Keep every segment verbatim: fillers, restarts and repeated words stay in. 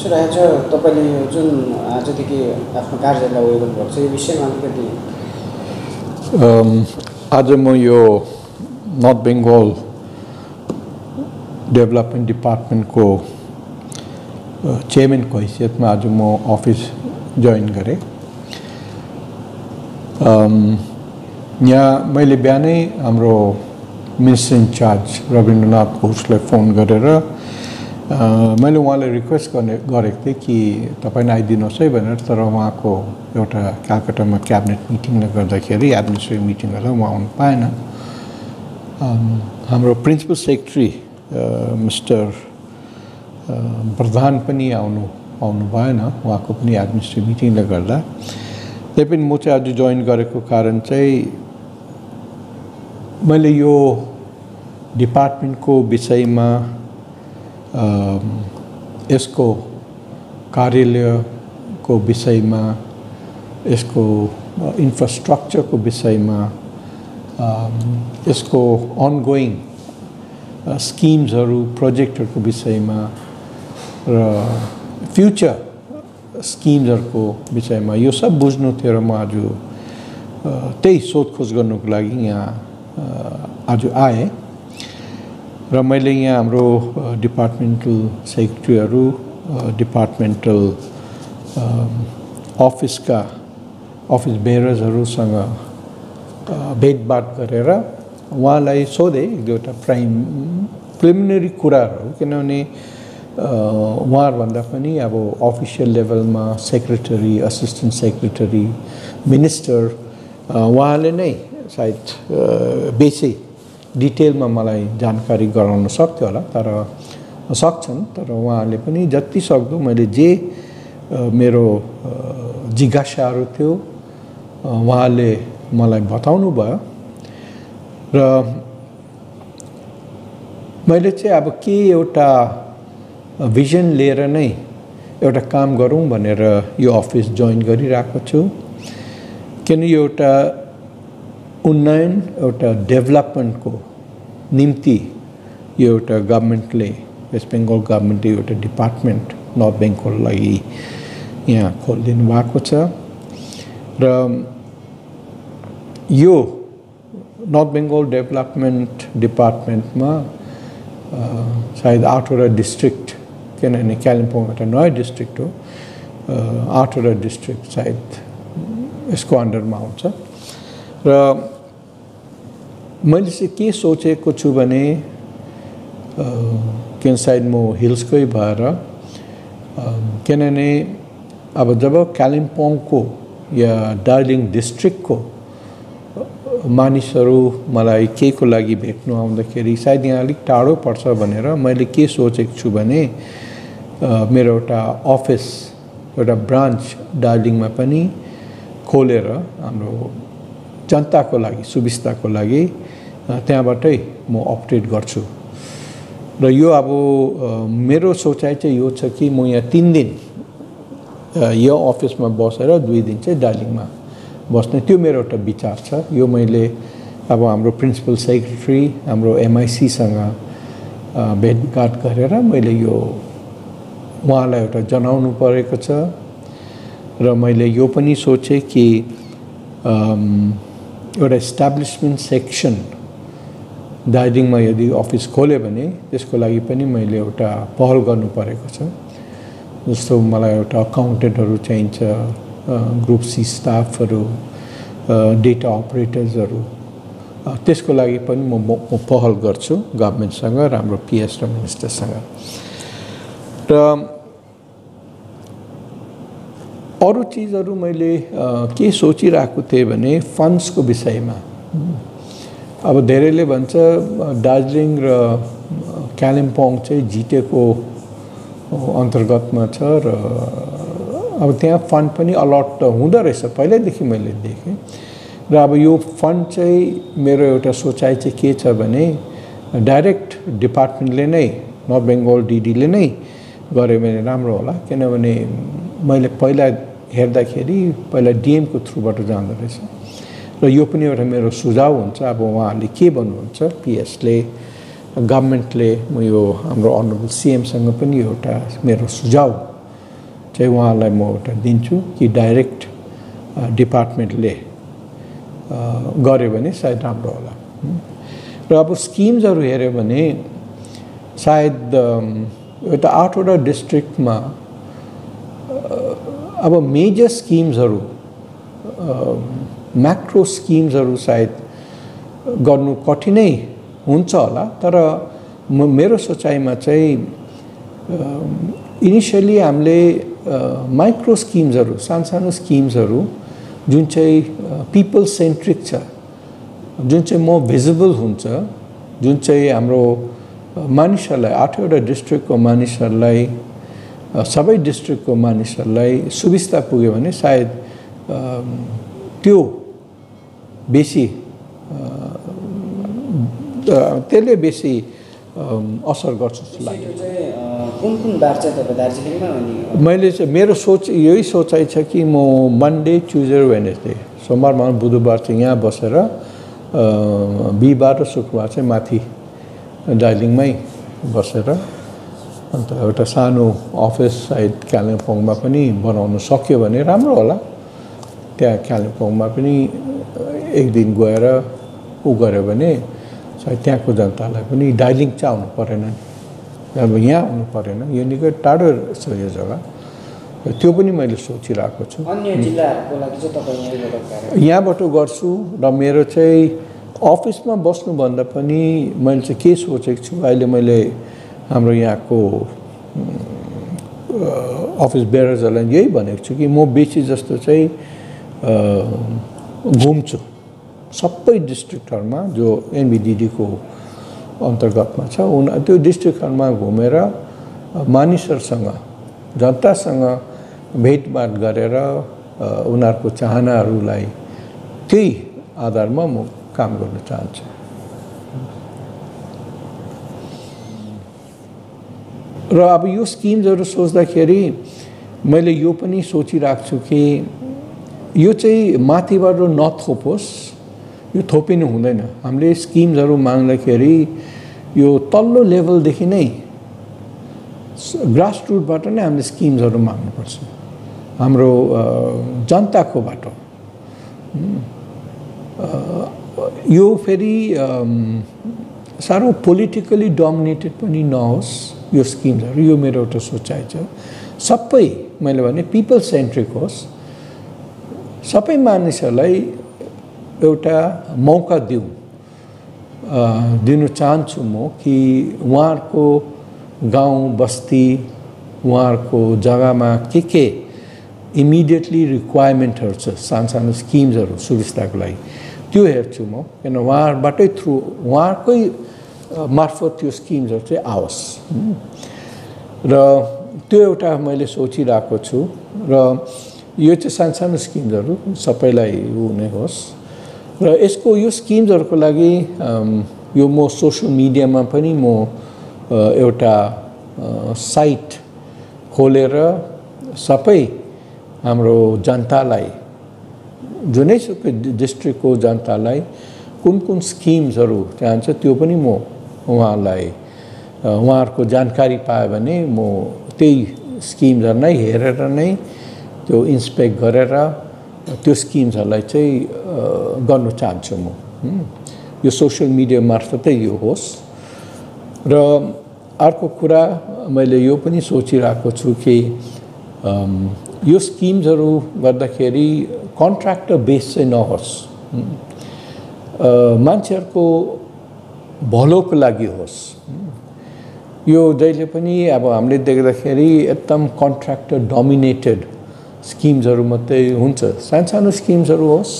सोचिरहेको छ तपाईँले जुन आजदेखि आफ्नो कार्यालय उयो गर्नुभएको छ यो विषयमा अलिकति आज म यो नर्थ बेङ्गल डेभलपमेन्ट डिपार्टमेन्टको चेयरम्यानको हैसियतमा आज म अफिस जोइन गरेँ। यहाँ मैले बिहानै हाम्रो मिनिस्टर इन्चार्ज रविन्द्रनाथ घोषलाई फोन गरेर मैले उहाँलाई रिक्वेस्ट गर्ने गरेको थिएँ कि तपाईँ आइदिनुहोस् है भनेर, तर उहाँको एउटा कलकत्तामा क्याबिनेट मिटिङले गर्दाखेरि एडमिनिस्ट्रेटिभ मिटिङ गर्दा उहाँ आउनु पाएन। हाम्रो प्रिन्सिपल सेक्रेटरी मिस्टर प्रधान पनि आउनु आउनु भएन, उहाँको पनि एडमिनिस्ट्रेटिभ मिटिङले गर्दा। त्यही पनि म चाहिँ आज जोइन गरेको कारण चाहिँ मैले यो डिपार्टमेन्टको विषयमा यसको कार्यालयको विषयमा, यसको इन्फ्रास्ट्रक्चरको विषयमा, यसको अनगोइङ स्किम्सहरू प्रोजेक्टहरूको विषयमा र फ्युचर स्किम्सहरूको विषयमा यो सब बुझ्नु थियो र म आज त्यही सोधखोज गर्नुको लागि यहाँ आज आएँ। र मैले यहाँ हाम्रो डिपार्टमेन्टल सेक्रेटरीहरू, डिपार्टमेन्टल अफिसका अफिस बेयरर्सहरूसँग भेटभाट गरेर उहाँलाई सोधेँ एक दुईवटा प्राइम प्रिलिमिनरी कुराहरू, किनभने उहाँहरूभन्दा पनि अब अफिसियल लेभलमा सेक्रेटरी, असिस्टेन्ट सेक्रेटरी, मिनिस्टर उहाँले नै सायद बेसी डिटेलमा मलाई जानकारी गराउन सक्थ्यो होला, तर सक्छन्। तर उहाँले पनि जति सक्दो मैले जे मेरो जिज्ञासाहरू थियो उहाँले मलाई बताउनु भयो र मैले चाहिँ अब के एउटा भिजन लिएर नै एउटा काम गरौँ भनेर यो अफिस जोइन गरिरहेको छु। किन यो एउटा उन्नयन, एउटा डेभलपमेन्टको निम्ति यो एउटा गभर्मेन्टले, वेस्ट बेङ्गल गभर्मेन्टले एउटा डिपार्टमेन्ट नर्थ बेङ्गललाई यहाँ खोलिदिनु भएको छ। र यो नर्थ बेङ्गल डेभलपमेन्ट डिपार्टमेन्टमा सायद आठवटा डिस्ट्रिक्ट, किनभने कालिम्पोङ एउटा नयाँ डिस्ट्रिक्ट हो, आठवटा डिस्ट्रिक्ट सायद यसको अन्डरमा आउँछ। र मैले चाहिँ के सोचेको छु भने किन सायद म हिल्सकै भएर, किनभने अब जब कालिम्पोङको या दार्जिलिङ डिस्ट्रिक्टको मानिसहरू मलाई के को लागि भेट्नु आउँदाखेरि सायद यहाँ अलिक टाढो पर्छ भनेर मैले के सोचेको छु भने मेरो एउटा अफिस, एउटा ब्रान्च दार्जिलिङमा पनि खोलेर हाम्रो जनताको लागि, सुविस्ताको लागि त्यहाँबाटै म अपडेट गर्छु। र यो अब मेरो सोचाइ चाहिँ यो छ कि म यहाँ तीन दिन यो अफिसमा बसेर दुई दिन चाहिँ दार्जिलिङमा बस्ने, त्यो मेरो एउटा विचार छ। यो मैले अब हाम्रो प्रिन्सिपल सेक्रेटरी, हाम्रो एमआइसीसँग भेटघाट गरेर मैले यो उहाँलाई एउटा जनाउनु परेको छ। र मैले यो पनि सोचेँ कि एउटा इस्टाब्लिसमेन्ट सेक्सन दार्जिलिङमा यदि अफिस खोल्यो भने त्यसको लागि पनि मैले एउटा पहल गर्नु परेको छ। जस्तो मलाई एउटा अकाउन्टेन्टहरू चाहिन्छ, ग्रुप सी स्टाफहरू, डेटा अपरेटर्सहरू, त्यसको लागि पनि म म पहल गर्छु गभर्मेन्टसँग र हाम्रो पिएस र मिनिस्टरसँग। र अरू चिजहरू मैले के सोचिरहेको थिएँ भने फन्ड्सको विषयमा। अब धेरैले भन्छ दार्जिलिङ र कालिम्पोङ चाहिँ जिटिएको अन्तर्गतमा छ र अब त्यहाँ फन्ड पनि अलट हुँदो रहेछ, पहिल्यैदेखि मैले देखेँ। र अब यो फन्ड चाहिँ मेरो एउटा सोचाइ चाहिँ के छ भने डाइरेक्ट डिपार्टमेन्टले नै, नर्थ बेङ्गल डिडीले नै गऱ्यो भने राम्रो होला, किनभने मैले पहिला हेर्दाखेरि पहिला डिएमको थ्रुबाट जाँदो रहेछ। र यो पनि एउटा मेरो सुझाव हुन्छ। अब उहाँले के भन्नुहुन्छ, पिएसले, गभर्मेन्टले, म यो हाम्रो अनरेबल सिएमसँग पनि एउटा मेरो सुझाव चाहिँ उहाँलाई म एउटा दिन्छु कि डाइरेक्ट डिपार्टमेन्टले गर्यो भने सायद राम्रो होला। र अब स्किम्सहरू हेऱ्यो भने सायद एउटा आठवटा डिस्ट्रिक्टमा अब मेजर स्किम्सहरू म्याक्रो स्किम्सहरू सायद गर्नु कठिनै हुन्छ होला, तर म मेरो सोचाइमा चाहिँ इनिसियली हामीले माइक्रो स्किम्सहरू सानसानो स्किम्सहरू जुन चाहिँ पिपल सेन्ट्रिक छ, जुन चाहिँ म भिजिबल हुन्छ, जुन चाहिँ हाम्रो मानिसहरूलाई आठवटा डिस्ट्रिक्टको मानिसहरूलाई सबै डिस्ट्रिक्टको मानिसहरूलाई सुविस्ता पुग्यो भने सायद त्यो बेसी त्यसले बेसी असर गर्छ जस्तो लाग्यो। कुन कुन बार चाहिँ तपाईँ दार्जिलिङमा अनि मैले चाहिँ मेरो सोच यही सोचाइ छ कि म मन्डे ट्युजडे वेडनेसडे सोमबार मंगल बुधबार चाहिँ यहाँ बसेर बिहिबार र शुक्रबार चाहिँ माथि दार्जिलिङमै बसेर अन्त एउटा सानो अफिस सायद कालिम्पोङमा पनि बनाउन सक्यो भने राम्रो होला। त्यहाँ कालिम्पोङमा पनि एक दिन गएर उ गर्यो भने सायद त्यहाँको जनतालाई पनि दार्जिलिङ चाहिँ आउनु परेन, अब यहाँ आउनु परेन, यो निकै टाढो छ यो जग्गा। त्यो पनि मैले सोचिरहेको छु। अन्य जिल्लाहरूको लागि चाहिँ तपाईँ यहाँबाट यहाँबाट गर्छु र मेरो चाहिँ अफिसमा बस्नुभन्दा पनि मैले चाहिँ के सोचेको छु, अहिले मैले हाम्रो यहाँको अफिस बेयरर्सहरूलाई यही भनेको छु कि म बेसी जस्तो चाहिँ घुम्छु सबै डिस्ट्रिक्टहरूमा जो एनबिडिडीको अन्तर्गतमा छ, उन त्यो डिस्ट्रिक्टहरूमा घुमेर मानिसहरूसँग जनतासँग भेटघाट गरेर उनीहरूको चाहनाहरूलाई त्यही आधारमा म काम गर्न चाहन्छु। र अब यो स्किम्सहरू सोच्दाखेरि मैले यो पनि सोचिरहेको छु कि यो चाहिँ माथिबाट नथोपोस्, यो थोपिनु हुँदैन। हामीले स्किम्सहरू माग्दाखेरि यो तल्लो लेभलदेखि नै ग्रास रुटबाट नै हामीले स्किम्सहरू माग्नुपर्छ, हाम्रो जनताको बाटो। यो फेरि साह्रो पोलिटिकली डोमिनेटेड पनि नहोस् यो स्किम्सहरू, यो मेरो एउटा सोचाइ छ। सबै मैले भने पिपल सेन्ट्रिक होस्, सबै मानिसहरूलाई एउटा मौका दिउँ दिनु चाहन्छु म कि उहाँहरूको गाउँ बस्ती उहाँहरूको जग्गामा के के इमिडिएटली रिक्वायरमेन्टहरू छ, सानो सानो स्किम्सहरू सुविस्ताको लागि त्यो हेर्छु म, किन उहाँहरूबाटै थ्रु उहाँहरूकै मार्फत त्यो स्किम्सहरू चाहिँ आओस्। र त्यो एउटा मैले सोचिरहेको छु र यो चाहिँ सानसानो स्किम्सहरू सबैलाई हुने होस्। र यसको यो स्किम्सहरूको लागि यो म सोसल मिडियामा पनि म एउटा साइट खोलेर सबै हाम्रो जनतालाई जुनैसुकै डिस्ट्रिक्टको जनतालाई कुन कुन स्किम्सहरू चाहन्छ त्यो पनि म उहाँलाई उहाँहरूको जानकारी पायो भने म त्यही स्किम्सहरू नै हेरेर नै त्यो इन्सपेक्ट गरेर त्यो स्किम्सहरूलाई चाहिँ गर्न चाहन्छु म। यो सोसल मिडिया मार्फतै यो होस्। र अर्को कुरा मैले यो पनि सोचिरहेको छु कि यो स्किम्सहरू गर्दाखेरि कन्ट्र्याक्टर बेस चाहिँ नहोस्, मान्छेहरूको भलोको लागि होस्। यो जहिले पनि अब हामीले देख्दाखेरि एकदम कन्ट्र्याक्टर डोमिनेटेड स्किम्सहरू मात्रै हुन्छ। सानसानो स्किम्सहरू होस्,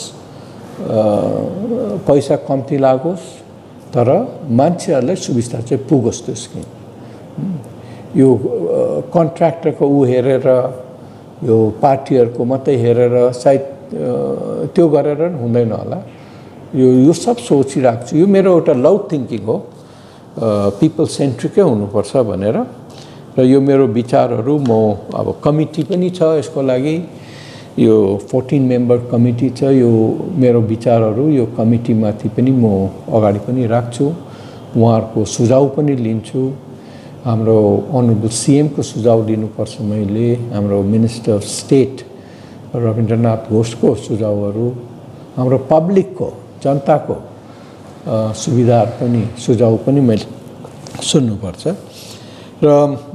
पैसा कम्ती लागोस्, तर मान्छेहरूलाई सुविस्ता चाहिँ पुगोस् त्यो स्किम। यो कन्ट्र्याक्टरको ऊ हेरेर यो पार्टीहरूको मात्रै हेरेर सायद त्यो गरेर हुँदैन होला। यो यो सब सोचिरहेको छु। यो मेरो एउटा लौ थिङ्किङ हो, पिपल सेन्ट्रिकै हुनुपर्छ भनेर। र यो मेरो विचारहरू म अब कमिटी पनि छ यसको लागि, यो फोर्टिन मेम्बर कमिटी छ। यो मेरो विचारहरू यो कमिटीमाथि पनि म अगाडि पनि राख्छु, उहाँहरूको सुझाव पनि लिन्छु। हाम्रो अनरेबल सीएम को सुझाव दिनुपर्छ मैले हाम्रो मिनिस्टर अफ स्टेट रविन्द्रनाथ घोषको सुझावहरू हाम्रो पब्लिकको जनताको सुविधाहरू पनि सुझाव पनि मैले सुन्नुपर्छ र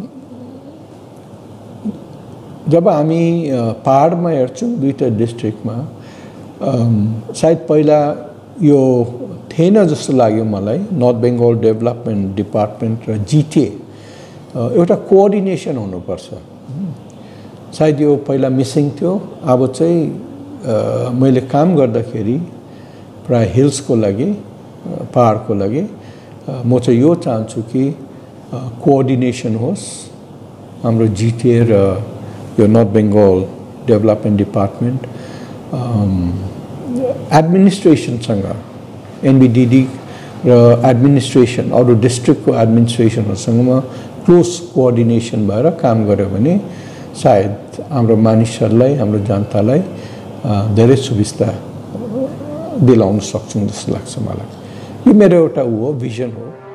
जब हामी पहाडमा हेर्छौँ दुईटा डिस्ट्रिक्टमा सायद पहिला यो थिएन जस्तो लाग्यो मलाई नर्थ बेङ्गल डेभलपमेन्ट डिपार्टमेन्ट र जिटिए एउटा कोअर्डिनेसन हुनुपर्छ सायद यो पहिला मिसिङ थियो अब चाहिँ मैले काम गर्दाखेरि प्राय हिल्सको लागि पहाडको लागि म चाहिँ यो चाहन्छु कि कोअर्डिनेसन होस् हाम्रो जिटिए र यो नर्थ बेङ्गल डेभलपमेन्ट डिपार्टमेन्ट एडमिनिस्ट्रेसनसँग एनबिडिडी र एडमिनिस्ट्रेसन अरू डिस्ट्रिक्टको एडमिनिस्ट्रेसनहरूसँग क्लोज कोअर्डिनेसन भएर काम गर्यो भने सायद हाम्रो मानिसहरूलाई हाम्रो जनतालाई धेरै सुविस्ता दिलाउन सक्छौँ जस्तो लाग्छ मलाई यो मेरो एउटा ऊ हो भिजन हो